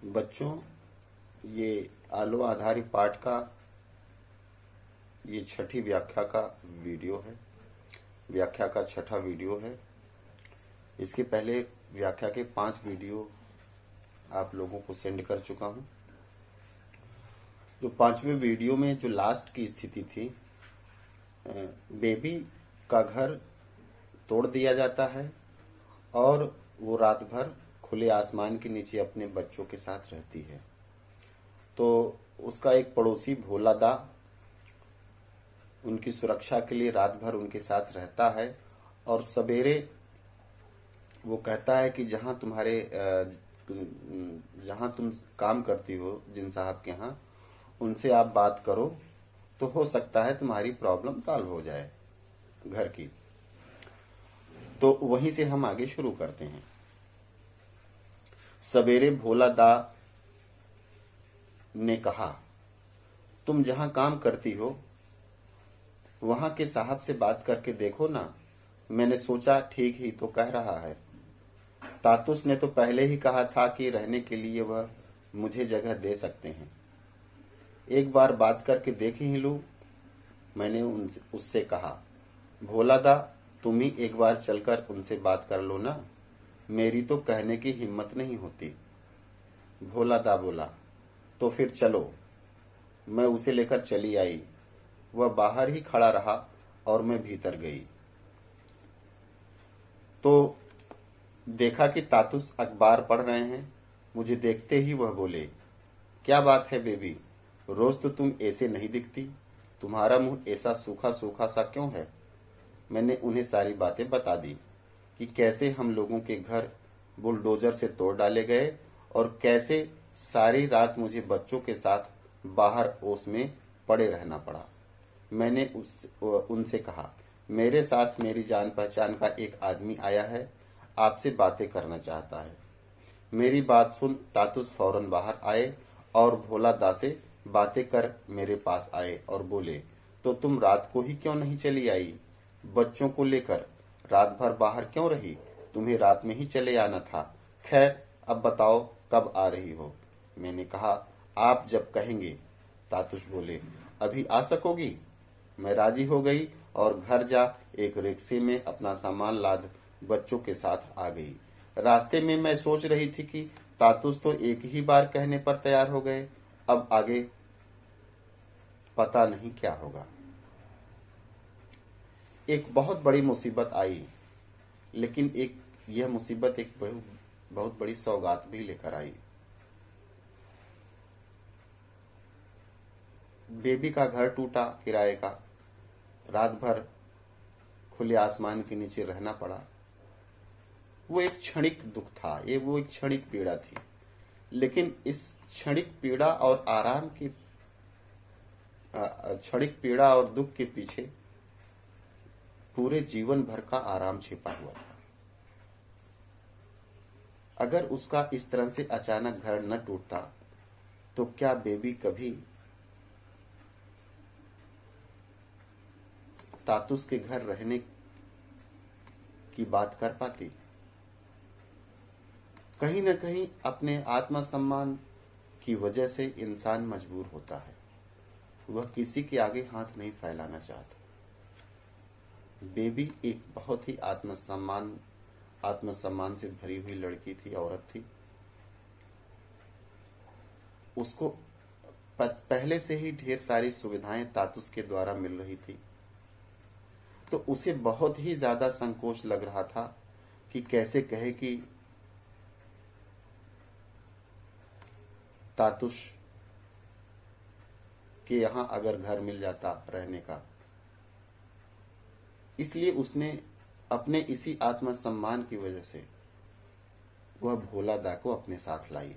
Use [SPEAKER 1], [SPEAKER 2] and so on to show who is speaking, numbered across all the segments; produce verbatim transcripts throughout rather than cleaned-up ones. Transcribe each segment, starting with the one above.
[SPEAKER 1] बच्चों, ये आलो आधारी पाठ का ये छठी व्याख्या का वीडियो है। व्याख्या का छठा वीडियो है। इसके पहले व्याख्या के पांच वीडियो आप लोगों को सेंड कर चुका हूं। जो पांचवें वीडियो में जो लास्ट की स्थिति थी, बेबी का घर तोड़ दिया जाता है और वो रात भर खुले आसमान के नीचे अपने बच्चों के साथ रहती है। तो उसका एक पड़ोसी भोला दा उनकी सुरक्षा के लिए रात भर उनके साथ रहता है और सवेरे वो कहता है कि जहां तुम्हारे जहां तुम काम करती हो, जिन साहब के यहाँ, उनसे आप बात करो तो हो सकता है तुम्हारी प्रॉब्लम सॉल्व हो जाए घर की। तो वहीं से हम आगे शुरू करते हैं। सवेरे भोला दा ने कहा, तुम जहां काम करती हो वहां के साहब से बात करके देखो ना। मैंने सोचा ठीक ही तो कह रहा है। तातुस ने तो पहले ही कहा था कि रहने के लिए वह मुझे जगह दे सकते हैं। एक बार बात करके देख ही लूं, मैंने उनसे उससे कहा। भोला दा, तुम ही एक बार चलकर उनसे बात कर लो ना। मेरी तो कहने की हिम्मत नहीं होती। भोला दा बोला, तो फिर चलो। मैं उसे लेकर चली आई। वह बाहर ही खड़ा रहा और मैं भीतर गई तो देखा कि तातुस अखबार पढ़ रहे हैं। मुझे देखते ही वह बोले, क्या बात है बेबी, रोज तो तुम ऐसे नहीं दिखती। तुम्हारा मुंह ऐसा सूखा सूखा सा क्यों है। मैंने उन्हें सारी बातें बता दी कि कैसे हम लोगों के घर बुलडोजर से तोड़ डाले गए और कैसे सारी रात मुझे बच्चों के साथ बाहर ओस में पड़े रहना पड़ा। मैंने उस उनसे कहा, मेरे साथ मेरी जान पहचान का एक आदमी आया है, आपसे बातें करना चाहता है। मेरी बात सुन तातुस फौरन बाहर आए और भोला दा से बातें कर मेरे पास आए और बोले, तो तुम रात को ही क्यों नहीं चली आई? बच्चों को लेकर रात भर बाहर क्यों रही? तुम्हें रात में ही चले आना था। खैर, अब बताओ कब आ रही हो? मैंने कहा, आप जब कहेंगे। तातुस बोले, अभी आ सकोगी? मैं राजी हो गई और घर जा एक रिक्शे में अपना सामान लाद बच्चों के साथ आ गई। रास्ते में मैं सोच रही थी कि तातुस तो एक ही बार कहने पर तैयार हो गए, अब आगे पता नहीं क्या होगा। एक बहुत बड़ी मुसीबत आई, लेकिन एक यह मुसीबत एक बहुत बड़ी सौगात भी लेकर आई। बेबी का घर टूटा किराए का। रात भर खुले आसमान के नीचे रहना पड़ा। वो एक क्षणिक दुख था, ये वो एक क्षणिक पीड़ा थी, लेकिन इस क्षणिक पीड़ा और आराम की क्षणिक पीड़ा और दुख के पीछे पूरे जीवन भर का आराम छिपा हुआ था। अगर उसका इस तरह से अचानक घर न टूटता तो क्या बेबी कभी तातुस के घर रहने की बात कर पाती? कहीं न कहीं अपने आत्मसम्मान की वजह से इंसान मजबूर होता है। वह किसी के आगे हाथ नहीं फैलाना चाहता। बेबी एक बहुत ही आत्मसम्मान आत्मसम्मान से भरी हुई लड़की थी, औरत थी। उसको पहले से ही ढेर सारी सुविधाएं तातुस के द्वारा मिल रही थी, तो उसे बहुत ही ज्यादा संकोच लग रहा था कि कैसे कहे कि तातुस के यहां अगर घर मिल जाता रहने का। इसलिए उसने अपने इसी आत्मसम्मान की वजह से वह भोला दा को अपने साथ लाई,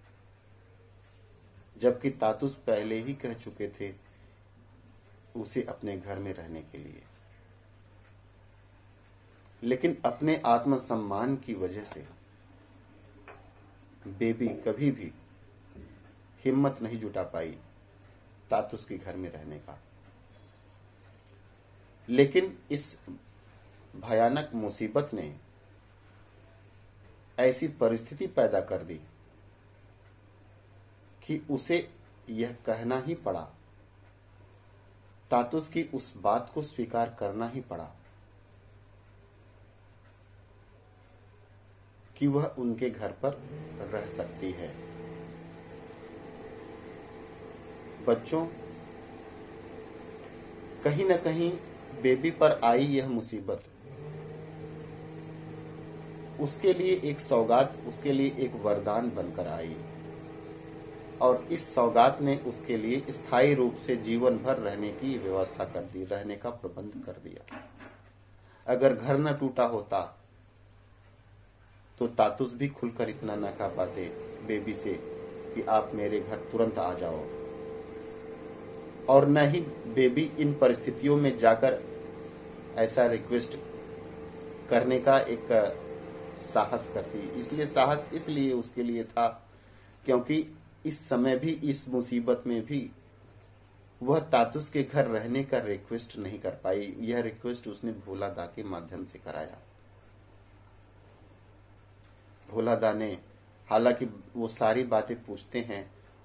[SPEAKER 1] जबकि तातुस पहले ही कह चुके थे उसे अपने घर में रहने के लिए। लेकिन अपने आत्मसम्मान की वजह से बेबी कभी भी हिम्मत नहीं जुटा पाई तातुस के घर में रहने का। लेकिन इस भयानक मुसीबत ने ऐसी परिस्थिति पैदा कर दी कि उसे यह कहना ही पड़ा, तातुस की उस बात को स्वीकार करना ही पड़ा कि वह उनके घर पर रह सकती है। बच्चों, कहीं न कहीं बेबी पर आई यह मुसीबत उसके लिए एक सौगात, उसके लिए एक वरदान बनकर आई और इस सौगात ने उसके लिए स्थायी रूप से जीवन भर रहने की व्यवस्था कर दी, रहने का प्रबंध कर दिया। अगर घर न टूटा होता तो तातुस भी खुलकर इतना न कह पाते बेबी से कि आप मेरे घर तुरंत आ जाओ, और न ही बेबी इन परिस्थितियों में जाकर ऐसा रिक्वेस्ट करने का एक साहस करती। इसलिए साहस इसलिए उसके लिए था क्योंकि इस समय भी, इस मुसीबत में भी वह तातुस के घर रहने का रिक्वेस्ट नहीं कर पाई। यह रिक्वेस्ट उसने भोला दा के माध्यम से कराया। भोला दा ने, हालांकि वो सारी बातें पूछते हैं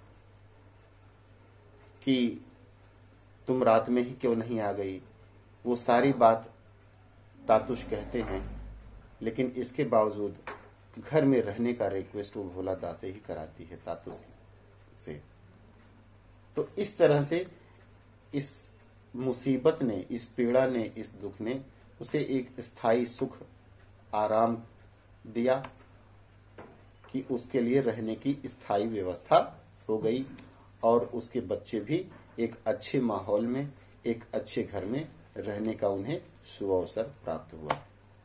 [SPEAKER 1] कि तुम रात में ही क्यों नहीं आ गई, वो सारी बात तातुस कहते हैं, लेकिन इसके बावजूद घर में रहने का रिक्वेस्ट वो भोला दा से ही कराती है, तातुस से। तो इस तरह से इस मुसीबत ने, इस पीड़ा ने, इस दुख ने उसे एक स्थायी सुख, आराम दिया कि उसके लिए रहने की स्थायी व्यवस्था हो गई और उसके बच्चे भी एक अच्छे माहौल में, एक अच्छे घर में रहने का उन्हें सुअवसर प्राप्त हुआ।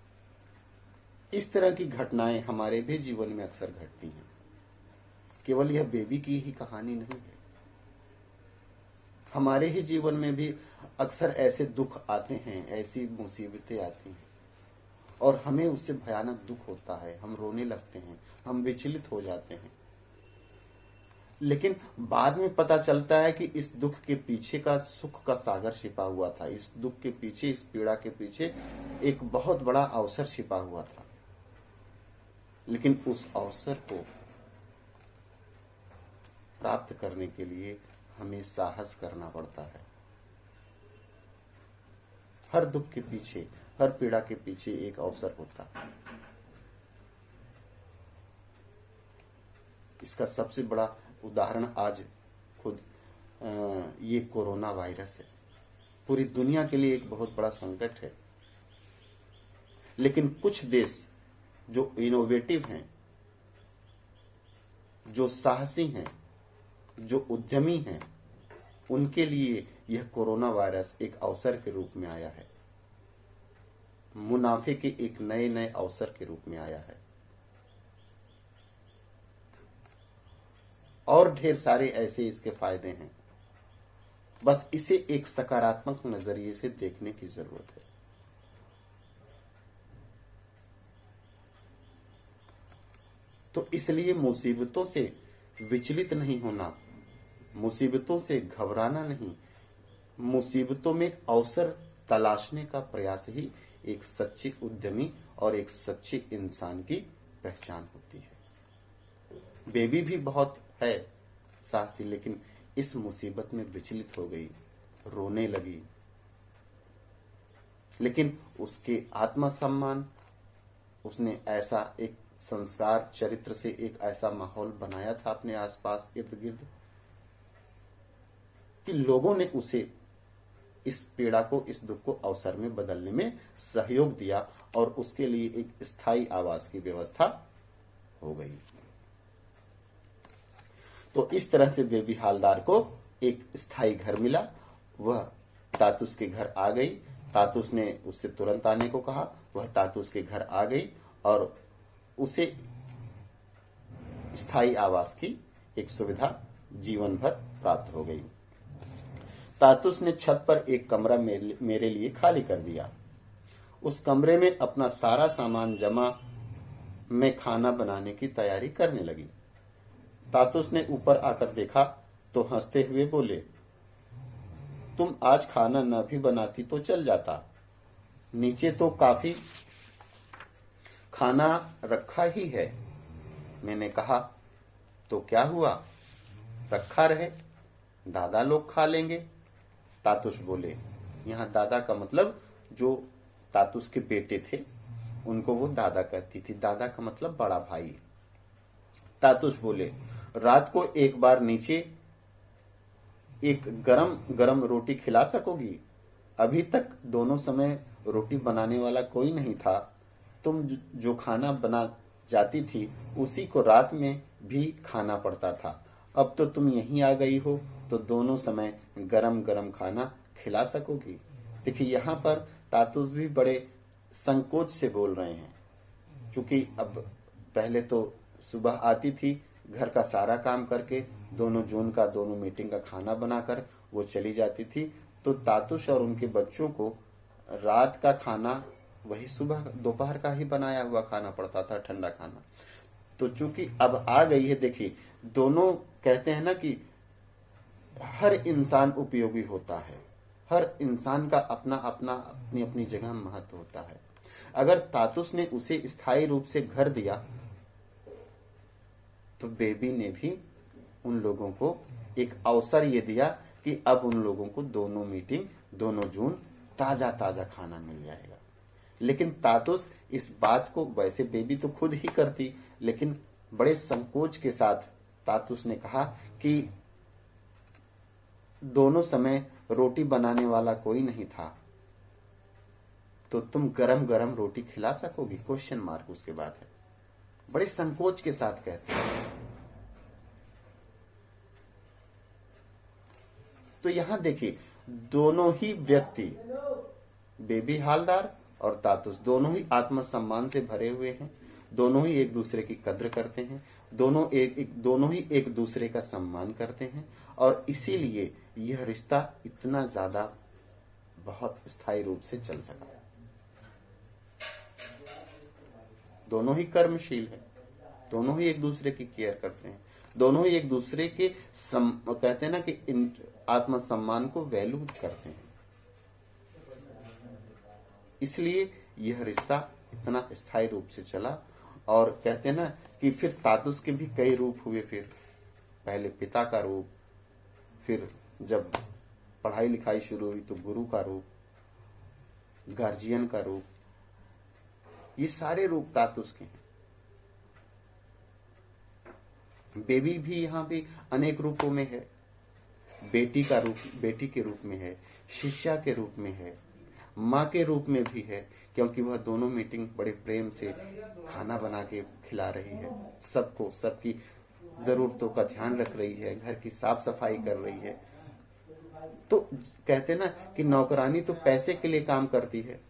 [SPEAKER 1] इस तरह की घटनाएं हमारे भी जीवन में अक्सर घटती हैं। केवल यह बेबी की ही कहानी नहीं है, हमारे ही जीवन में भी अक्सर ऐसे दुख आते हैं, ऐसी मुसीबतें आती हैं और हमें उससे भयानक दुख होता है, हम रोने लगते हैं, हम विचलित हो जाते हैं। लेकिन बाद में पता चलता है कि इस दुख के पीछे का सुख का सागर छिपा हुआ था, इस दुख के पीछे, इस पीड़ा के पीछे एक बहुत बड़ा अवसर छिपा हुआ था। लेकिन उस अवसर को प्राप्त करने के लिए हमें साहस करना पड़ता है। हर दुख के पीछे, हर पीड़ा के पीछे एक अवसर होता है। इसका सबसे बड़ा उदाहरण आज खुद ये कोरोना वायरस है। पूरी दुनिया के लिए एक बहुत बड़ा संकट है, लेकिन कुछ देश जो इनोवेटिव हैं, जो साहसी हैं, जो उद्यमी हैं, उनके लिए यह कोरोना वायरस एक अवसर के रूप में आया है, मुनाफे के एक नए नए अवसर के रूप में आया है। और ढेर सारे ऐसे इसके फायदे हैं, बस इसे एक सकारात्मक नजरिए से देखने की जरूरत है। तो इसलिए मुसीबतों से विचलित नहीं होना, मुसीबतों से घबराना नहीं, मुसीबतों में अवसर तलाशने का प्रयास ही एक सच्चे उद्यमी और एक सच्चे इंसान की पहचान होती है। बेबी भी बहुत है साहसी, लेकिन इस मुसीबत में विचलित हो गई, रोने लगी, लेकिन उसके आत्मसम्मान, उसने ऐसा एक संस्कार चरित्र से एक ऐसा माहौल बनाया था अपने आसपास इर्द गिर्द कि लोगों ने उसे इस पीड़ा को, इस दुख को अवसर में बदलने में सहयोग दिया और उसके लिए एक स्थायी आवास की व्यवस्था हो गई। तो इस तरह से बेबी हालदार को एक स्थायी घर मिला। वह तातुस के घर आ गई। तातुस ने उससे तुरंत आने को कहा। वह तातुस के घर आ गई और उसे स्थायी आवास की एक सुविधा जीवन भर प्राप्त हो गई। तातुस ने छत पर एक कमरा मेरे लिए खाली कर दिया। उस कमरे में अपना सारा सामान जमा, मैं खाना बनाने की तैयारी करने लगी। तातुस ने ऊपर आकर देखा तो हंसते हुए बोले, तुम आज खाना न भी बनाती तो चल जाता, नीचे तो काफी खाना रखा ही है। मैंने कहा, तो क्या हुआ? रखा रहे, दादा लोग खा लेंगे। तातुस बोले, यहाँ दादा का मतलब जो तातुस के बेटे थे उनको वो दादा कहती थी, दादा का मतलब बड़ा भाई। तातुस बोले, रात को एक बार नीचे एक गरम गरम रोटी खिला सकोगी? अभी तक दोनों समय रोटी बनाने वाला कोई नहीं था। तुम जो खाना बना जाती थी उसी को रात में भी खाना पड़ता था। अब तो तुम यहीं आ गई हो तो दोनों समय गरम गरम खाना खिला सकोगी? देखिए, यहाँ पर तातुस भी बड़े संकोच से बोल रहे हैं, क्योंकि अब पहले तो सुबह आती थी, घर का सारा काम करके दोनों जून का दोनों मीटिंग का खाना बनाकर वो चली जाती थी। तो तातुस और उनके बच्चों को रात का खाना वही सुबह दोपहर का ही बनाया हुआ खाना पड़ता था, ठंडा खाना। तो चूंकि अब आ गई है, देखिए दोनों कहते हैं ना कि हर इंसान उपयोगी होता है, हर इंसान का अपना अपना अपनी अपनी जगह महत्व होता है। अगर तातुस ने उसे स्थायी रूप से घर दिया तो बेबी ने भी उन लोगों को एक अवसर ये दिया कि अब उन लोगों को दोनों मीटिंग दोनों जून ताजा ताजा खाना मिल जाएगा। लेकिन तातुस इस बात को, वैसे बेबी तो खुद ही करती, लेकिन बड़े संकोच के साथ तातुस ने कहा कि दोनों समय रोटी बनाने वाला कोई नहीं था, तो तुम गरम गरम रोटी खिला सकोगी? क्वेश्चन मार्क उसके बाद है। बड़े संकोच के साथ कहते हैं। तो यहां देखिए, दोनों ही व्यक्ति, बेबी हालदार और तातुस, दोनों ही आत्मसम्मान से भरे हुए हैं। दोनों ही एक दूसरे की कद्र करते हैं, दोनों एक, एक दोनों ही एक दूसरे का सम्मान करते हैं, और इसीलिए यह रिश्ता इतना ज्यादा बहुत स्थायी रूप से चल सका। दोनों ही कर्मशील हैं, दोनों ही एक दूसरे की केयर करते हैं, दोनों ही एक दूसरे के सम, कहते हैं ना कि आत्मसम्मान को वैल्यू करते हैं। इसलिए यह रिश्ता इतना स्थायी रूप से चला। और कहते हैं ना कि फिर तातुस के भी कई रूप हुए। फिर पहले पिता का रूप, फिर जब पढ़ाई लिखाई शुरू हुई तो गुरु का रूप, गार्जियन का रूप, ये सारे रूप तातुस के हैं। बेबी भी यहाँ पे अनेक रूपों में है। बेटी का रूप, बेटी के रूप में है, शिष्या के रूप में है, माँ के रूप में भी है, क्योंकि वह दोनों मीटिंग बड़े प्रेम से खाना बना के खिला रही है, सबको सबकी जरूरतों का ध्यान रख रही है, घर की साफ सफाई कर रही है। तो कहते ना कि नौकरानी तो पैसे के लिए काम करती है,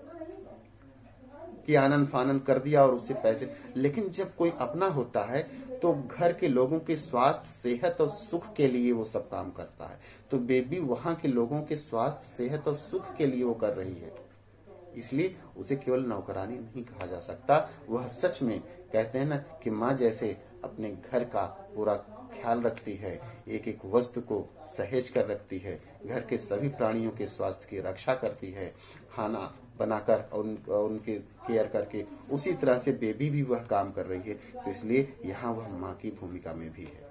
[SPEAKER 1] कि आनंद फानंद कर दिया और उससे पैसे, लेकिन जब कोई अपना होता है तो घर के लोगों के स्वास्थ्य, सेहत और सुख के लिए वो सब काम करता है। तो बेबी वहां के लोगों के स्वास्थ्य, सेहत और सुख के लिए वो कर रही है, इसलिए उसे केवल नौकरानी नहीं कहा जा सकता। वह सच में कहते हैं ना कि माँ जैसे अपने घर का पूरा ख्याल रखती है, एक एक वस्तु को सहेज कर रखती है, घर के सभी प्राणियों के स्वास्थ्य की रक्षा करती है, खाना बनाकर उन, उनके केयर करके, उसी तरह से बेबी भी वह काम कर रही है। तो इसलिए यहाँ वह माँ की भूमिका में भी है।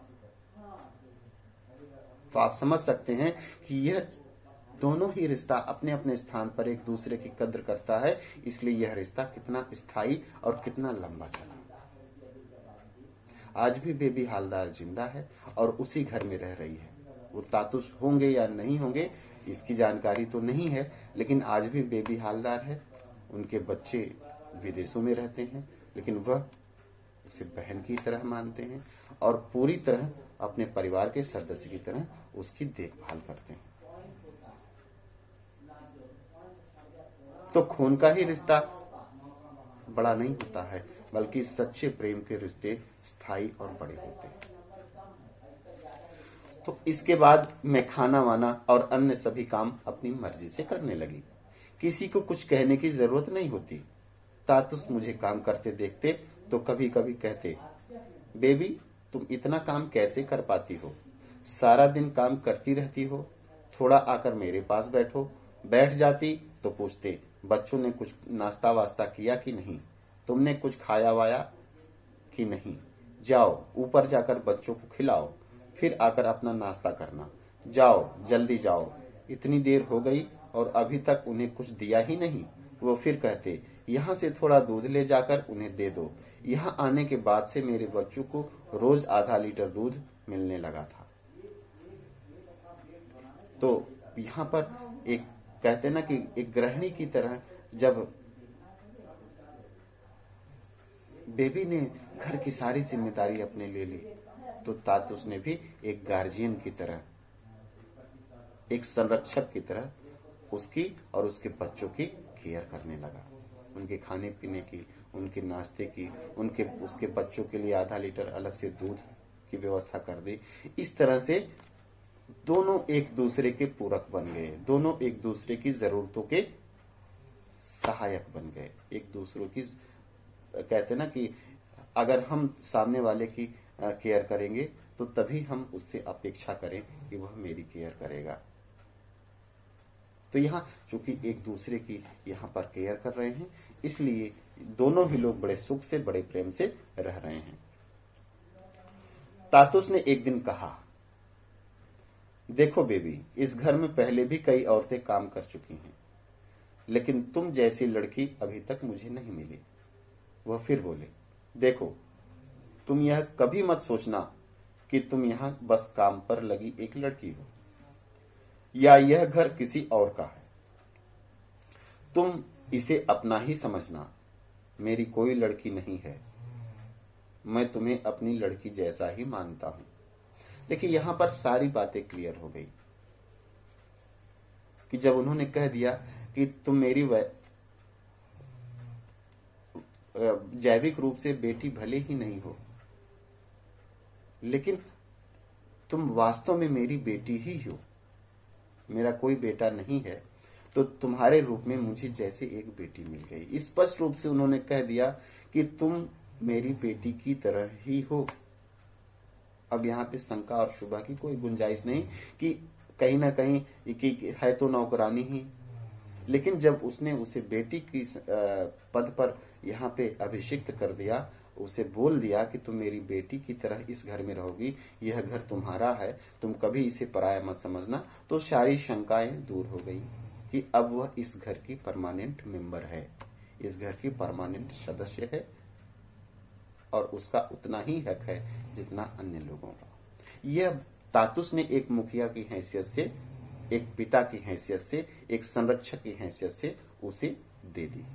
[SPEAKER 1] तो आप समझ सकते हैं कि यह दोनों ही रिश्ता अपने अपने स्थान पर एक दूसरे की कद्र करता है, इसलिए यह रिश्ता कितना स्थायी और कितना लंबा चला। आज भी बेबी हालदार जिंदा है और उसी घर में रह रही है। वो तातुस होंगे या नहीं होंगे इसकी जानकारी तो नहीं है, लेकिन आज भी बेबी हालदार है। उनके बच्चे विदेशों में रहते हैं, लेकिन वह उसे बहन की तरह मानते हैं और पूरी तरह अपने परिवार के सदस्य की तरह उसकी देखभाल करते हैं। तो खून का ही रिश्ता बड़ा नहीं होता है, बल्कि सच्चे प्रेम के रिश्ते स्थायी और बड़े होते हैं। तो इसके बाद मैं खाना वाना और अन्य सभी काम अपनी मर्जी से करने लगी। किसी को कुछ कहने की जरूरत नहीं होती। तातुस मुझे काम करते देखते तो कभी कभी कहते, बेबी तुम इतना काम कैसे कर पाती हो? सारा दिन काम करती रहती हो, थोड़ा आकर मेरे पास बैठो। बैठ जाती तो पूछते, बच्चों ने कुछ नाश्ता वास्ता किया कि नहीं? तुमने कुछ खाया वाया कि नहीं? जाओ ऊपर जाकर बच्चों को खिलाओ। फिर आकर अपना नाश्ता करना। जाओ, जल्दी जाओ। इतनी देर हो गई और अभी तक उन्हें कुछ दिया ही नहीं। वो फिर कहते, यहाँ से थोड़ा दूध ले जाकर उन्हें दे दो। यहाँ आने के बाद से मेरे बच्चों को रोज आधा लीटर दूध मिलने लगा था। तो यहाँ पर एक कहते ना कि एक गृहिणी की तरह जब बेबी ने घर की सारी जिम्मेदारी अपने ले ली, तो तातुस ने भी एक गार्जियन की तरह, एक संरक्षक की तरह उसकी और उसके बच्चों की केयर करने लगा। उनके खाने पीने की, उनके नाश्ते की, उनके उसके बच्चों के लिए आधा लीटर अलग से दूध की व्यवस्था कर दी। इस तरह से दोनों एक दूसरे के पूरक बन गए, दोनों एक दूसरे की जरूरतों के सहायक बन गए। एक दूसरों की कहते ना कि अगर हम सामने वाले की केयर करेंगे तो तभी हम उससे अपेक्षा करें कि वह मेरी केयर करेगा। तो यहाँ चूंकि एक दूसरे की यहाँ पर केयर कर रहे हैं, इसलिए दोनों ही लोग बड़े सुख से, बड़े प्रेम से रह रहे हैं। तातुस ने एक दिन कहा, देखो बेबी, इस घर में पहले भी कई औरतें काम कर चुकी हैं, लेकिन तुम जैसी लड़की अभी तक मुझे नहीं मिली। वह फिर बोले, देखो, तुम यह कभी मत सोचना कि तुम यहां बस काम पर लगी एक लड़की हो या यह घर किसी और का है। तुम इसे अपना ही समझना। मेरी कोई लड़की नहीं है, मैं तुम्हें अपनी लड़की जैसा ही मानता हूं। देखिए, यहां पर सारी बातें क्लियर हो गई कि जब उन्होंने कह दिया कि तुम मेरी जैविक रूप से बेटी भले ही नहीं हो, लेकिन तुम वास्तव में मेरी बेटी ही हो, मेरा कोई बेटा नहीं है, तो तुम्हारे रूप में मुझे जैसे एक बेटी मिल गई। स्पष्ट रूप से उन्होंने कह दिया कि तुम मेरी बेटी की तरह ही हो। अब यहाँ पे शंका और शुभा की कोई गुंजाइश नहीं कि कहीं ना कहीं कि है तो नौकरानी ही, लेकिन जब उसने उसे बेटी की पद पर यहाँ पे अभिषिक्त कर दिया, उसे बोल दिया कि तुम मेरी बेटी की तरह इस घर में रहोगी, यह घर तुम्हारा है, तुम कभी इसे पराया मत समझना, तो सारी शंकाएं दूर हो गई कि अब वह इस घर की परमानेंट मेंबर है, इस घर की परमानेंट सदस्य है और उसका उतना ही हक है जितना अन्य लोगों का। यह तातुस ने एक मुखिया की हैसियत से, एक पिता की हैसियत से, एक संरक्षक की हैसियत से उसे दे दी।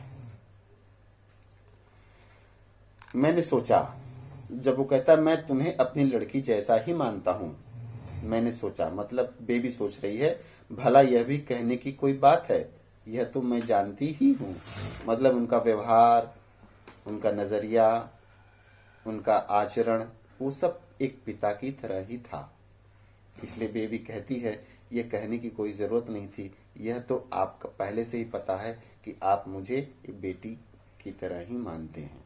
[SPEAKER 1] मैंने सोचा, जब वो कहता मैं तुम्हें अपनी लड़की जैसा ही मानता हूं, मैंने सोचा, मतलब बेबी सोच रही है, भला यह भी कहने की कोई बात है, यह तो मैं जानती ही हूं। मतलब उनका व्यवहार, उनका नजरिया, उनका आचरण, वो सब एक पिता की तरह ही था। इसलिए बेबी कहती है, यह कहने की कोई जरूरत नहीं थी, यह तो आपका पहले से ही पता है कि आप मुझे एक बेटी की तरह ही मानते हैं।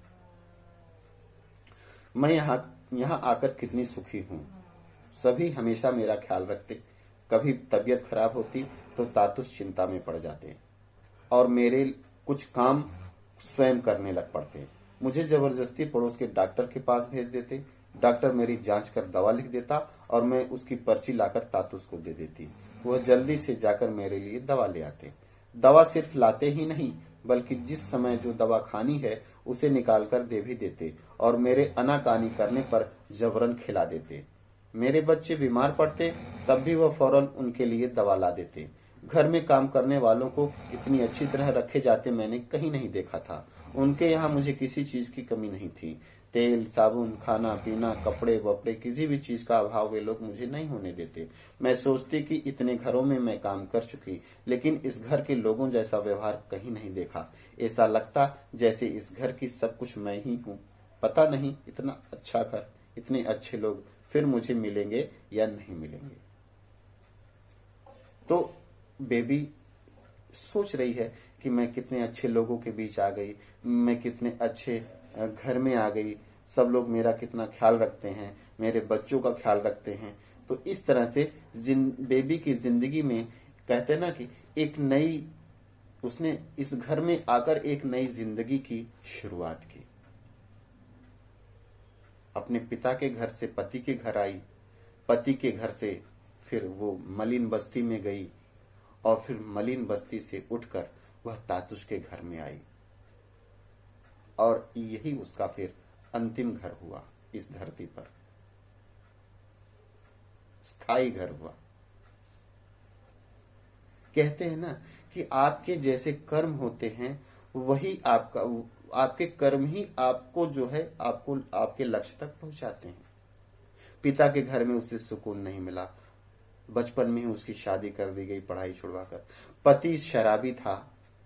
[SPEAKER 1] मैं यहाँ यहाँ आकर कितनी सुखी हूँ। सभी हमेशा मेरा ख्याल रखते, कभी तबीयत खराब होती तो तातुस चिंता में पड़ जाते और मेरे कुछ काम स्वयं करने लग पड़ते। मुझे जबरदस्ती पड़ोस के डॉक्टर के पास भेज देते। डॉक्टर मेरी जांच कर दवा लिख देता और मैं उसकी पर्ची लाकर तातुस को दे देती। वह जल्दी से जाकर मेरे लिए दवा ले आते। दवा सिर्फ लाते ही नहीं, बल्कि जिस समय जो दवा खानी है उसे निकाल कर दे भी देते और मेरे अनाकानी करने पर जबरन खिला देते। मेरे बच्चे बीमार पड़ते तब भी वह फौरन उनके लिए दवा ला देते। घर में काम करने वालों को इतनी अच्छी तरह रखे जाते मैंने कहीं नहीं देखा था। उनके यहाँ मुझे किसी चीज की कमी नहीं थी। तेल, साबुन, खाना पीना, कपड़े वपड़े, किसी भी चीज का अभाव वे लोग मुझे नहीं होने देते। मैं सोचती कि इतने घरों में मैं काम कर चुकी, लेकिन इस घर के लोगों जैसा व्यवहार कहीं नहीं देखा। ऐसा लगता जैसे इस घर की सब कुछ मैं ही हूँ। पता नहीं इतना अच्छा घर, इतने अच्छे लोग फिर मुझे मिलेंगे या नहीं मिलेंगे। तो बेबी सोच रही है कि मैं कितने अच्छे लोगों के बीच आ गई, मैं कितने अच्छे घर में आ गई, सब लोग मेरा कितना ख्याल रखते हैं, मेरे बच्चों का ख्याल रखते हैं। तो इस तरह से बेबी की जिंदगी में कहते ना कि एक नई, उसने इस घर में आकर एक नई जिंदगी की शुरुआत की। अपने पिता के घर से पति के घर आई पति के घर से फिर वो मलिन बस्ती में गई और फिर मलिन बस्ती से उठकर वह तातुश के घर में आई और यही उसका फिर अंतिम घर हुआ, इस धरती पर स्थायी घर हुआ। कहते हैं ना कि आपके जैसे कर्म होते हैं वही आपका आपके कर्म ही आपको जो है आपको आपके लक्ष्य तक पहुंचाते हैं। पिता के घर में उसे सुकून नहीं मिला, बचपन में ही उसकी शादी कर दी गई पढ़ाई छुड़वाकर। पति शराबी था,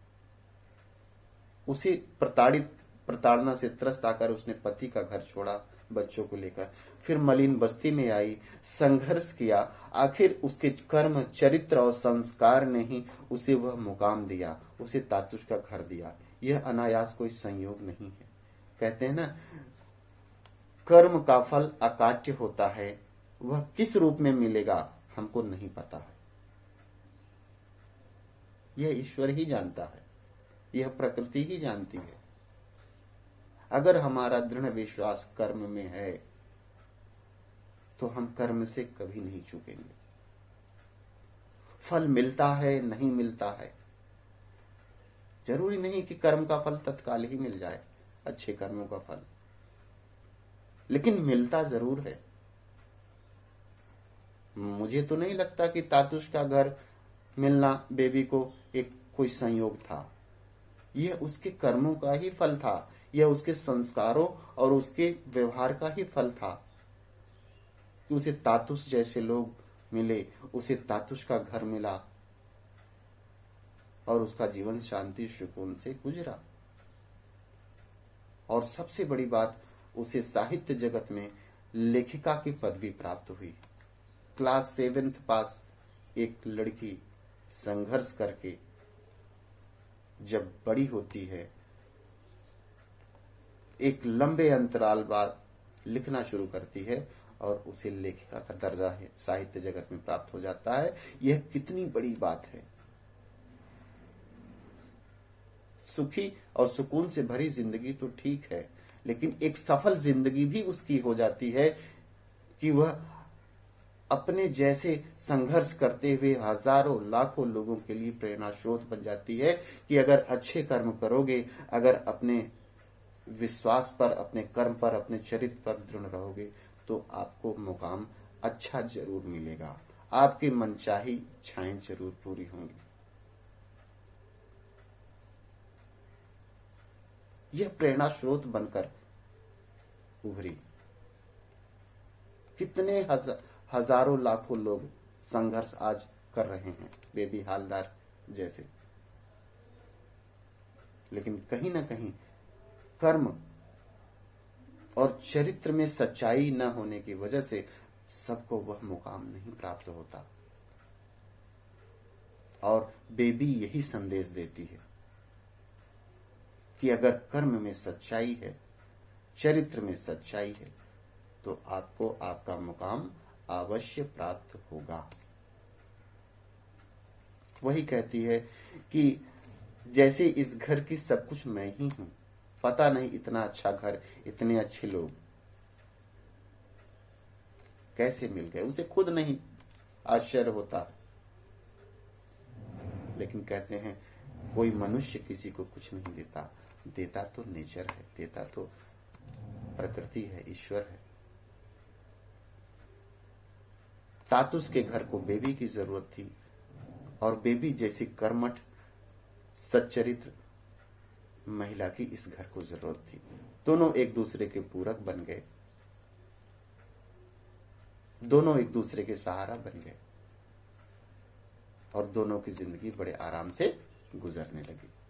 [SPEAKER 1] उसी प्रताड़ित प्रताड़ना से त्रस्त आकर उसने पति का घर छोड़ा बच्चों को लेकर, फिर मलिन बस्ती में आई, संघर्ष किया, आखिर उसके कर्म चरित्र और संस्कार ने ही उसे वह मुकाम दिया, उसे तातुश का घर दिया। यह अनायास कोई संयोग नहीं है। कहते हैं ना, कर्म का फल अकाट्य होता है, वह किस रूप में मिलेगा हमको नहीं पता है, यह ईश्वर ही जानता है, यह प्रकृति ही जानती है। अगर हमारा दृढ़ विश्वास कर्म में है तो हम कर्म से कभी नहीं चूकेंगे। फल मिलता है नहीं मिलता है, जरूरी नहीं कि कर्म का फल तत्काल ही मिल जाए, अच्छे कर्मों का फल, लेकिन मिलता जरूर है। मुझे तो नहीं लगता कि तातुश का घर मिलना बेबी को एक कोई संयोग था, यह उसके कर्मों का ही फल था, यह उसके संस्कारों और उसके व्यवहार का ही फल था कि उसे तातुश जैसे लोग मिले, उसे तातुश का घर मिला और उसका जीवन शांति सुकून से गुजरा। और सबसे बड़ी बात, उसे साहित्य जगत में लेखिका की पदवी प्राप्त हुई। क्लास सेवेंथ पास एक लड़की संघर्ष करके जब बड़ी होती है, एक लंबे अंतराल बाद लिखना शुरू करती है और उसे लेखिका का दर्जा है साहित्य जगत में प्राप्त हो जाता है। यह कितनी बड़ी बात है। सुखी और सुकून से भरी जिंदगी तो ठीक है, लेकिन एक सफल जिंदगी भी उसकी हो जाती है कि वह अपने जैसे संघर्ष करते हुए हजारों लाखों लोगों के लिए प्रेरणा स्रोत बन जाती है कि अगर अच्छे कर्म करोगे, अगर अपने विश्वास पर, अपने कर्म पर, अपने चरित्र पर दृढ़ रहोगे तो आपको मुकाम अच्छा जरूर मिलेगा, आपकी मनचाही इच्छाएं जरूर पूरी होंगी। यह प्रेरणा स्रोत बनकर उभरी। कितने हजार, हजारों लाखों लोग संघर्ष आज कर रहे हैं बेबी हालदार जैसे, लेकिन कहीं ना कहीं कर्म और चरित्र में सच्चाई न होने की वजह से सबको वह मुकाम नहीं प्राप्त होता। और बेबी यही संदेश देती है कि अगर कर्म में सच्चाई है, चरित्र में सच्चाई है, तो आपको आपका मुकाम अवश्य प्राप्त होगा। वही कहती है कि जैसे इस घर की सब कुछ मैं ही हूं, पता नहीं इतना अच्छा घर, इतने अच्छे लोग कैसे मिल गए, उसे खुद नहीं आश्चर्य होता। लेकिन कहते हैं कोई मनुष्य किसी को कुछ नहीं देता, देता तो नेचर है, देता तो प्रकृति है, ईश्वर है। तातुस के घर को बेबी की जरूरत थी और बेबी जैसी कर्मठ सच्चरित्र महिला की इस घर को जरूरत थी। दोनों एक दूसरे के पूरक बन गए, दोनों एक दूसरे के सहारा बन गए और दोनों की जिंदगी बड़े आराम से गुजरने लगी।